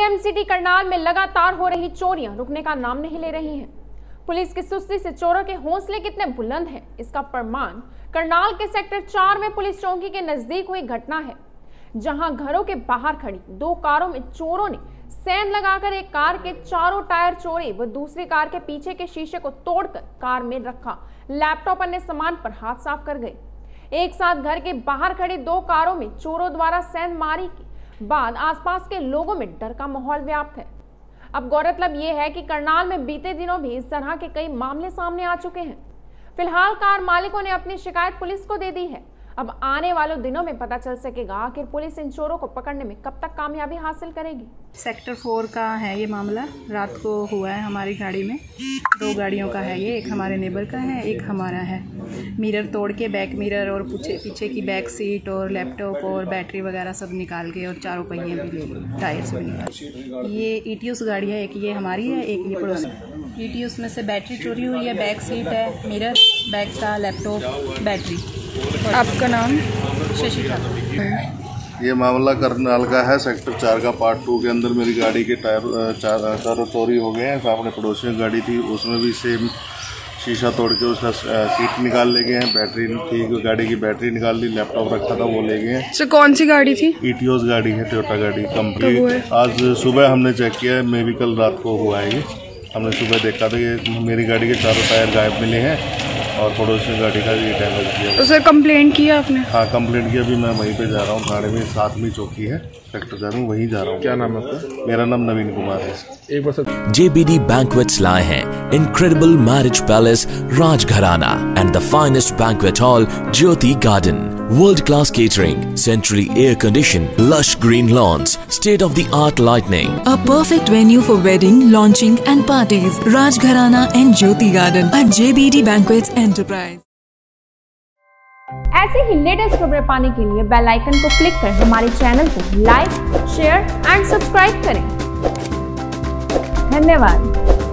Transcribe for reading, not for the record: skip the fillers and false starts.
M city Karnal में लगातार हो रही चोरियां रुकने का नाम नहीं ले रही हैं। पुलिस की सुस्ती से चोरों के हौसले कितने बुलंद हैं, इसका प्रमाण करनाल के सेक्टर 4 में पुलिस चौकी के नजदीक हुई घटना है, जहां घरों के बाहर खड़ी 2 कारों में चोरों ने सेंध लगाकर एक कार के चारों टायर चोरे व दूसरी कार के पीछे के शीशे को तोड़कर कार में रखा लैपटॉप अन्य सामान पर हाथ साफ कर गए। एक साथ घर के बाहर खड़ी 2 कारों में चोरों द्वारा सेंध मारी के बाद आसपास के लोगों में डर का माहौल व्याप्त है। अब गौरतलब ये है कि करनाल में बीते दिनों भी इस तरह के कई मामले सामने आ चुके हैं। फिलहाल कार मालिकों ने अपनी शिकायत पुलिस को दे दी है। अब आने वाले दिनों में पता चल सकेगा आखिर पुलिस इन चोरों को पकड़ने में कब तक कामयाबी हासिल करेगी। सेक्टर 4 का है ये मामला। रात को हुआ है हमारी गाड़ी में। 2 गाड़ियों का है ये, एक हमारे नेबर का है, एक हमारा है। मिरर तोड़ के बैक मिरर और पीछे की बैक सीट और लैपटॉप और बैटरी वगैरह सब निकाल के और चारों पहिए भी ले लिए, टायर से भी निकाल। ये ईटीओस गाड़ी है, एक ये हमारी है, एक ये पड़ोसी। ईटीओस में से बैटरी चोरी हुई है, बैक सीट है, मिरर, बैक का लैपटॉप, बैटरी। आपका नाम? शशि ठाकुर। ये मामला करनाल का है, सेक्टर 4 का पार्ट 2 के अंदर मेरी गाड़ी के टायर चारों चोरी हो गए हैं। सामने पड़ोसी की गाड़ी थी, उसमें भी सेम शीशा तोड़ के उसका सीट निकाल ले गए हैं, बैटरी थी गाड़ी की, बैटरी निकाल ली, लैपटॉप रखा था वो ले गए हैं। सर कौन सी गाड़ी थी? ईटीओस गाड़ी है, टोयोटा गाड़ी कंप्लीट। आज सुबह हमने चेक किया है, मे भी कल रात को हुआ है ये। हमने सुबह देखा था कि मेरी गाड़ी के चारों टायर गायब मिले हैं और पड़ोसी गाड़ी का ये डैमेज किया। तो सर कंप्लेंट किया आपने? हाँ कंप्लेंट किया, अभी मैं वहीं पे जा रहा हूँ, थाने में साथ में चौकी है, सेक्टर 4 में, वहीं जा रहा हूँ। क्या नाम है आपका? मेरा नाम नवीन कुमार है। एक बार JBD Banquets लाए हैं incredible marriage palace Rajgharana and the finest banquet hall Jyoti Garden, world class catering, centrally air conditioned, lush green lawns, state of the art lighting, a perfect venue for wedding, launching and parties. Rajgharana and Jyoti Garden at JBD Banquets Enterprise। ऐसे ही latest खबरें पाने के लिए bell icon को click कर हमारे channel को like, share and subscribe करें। धन्यवाद।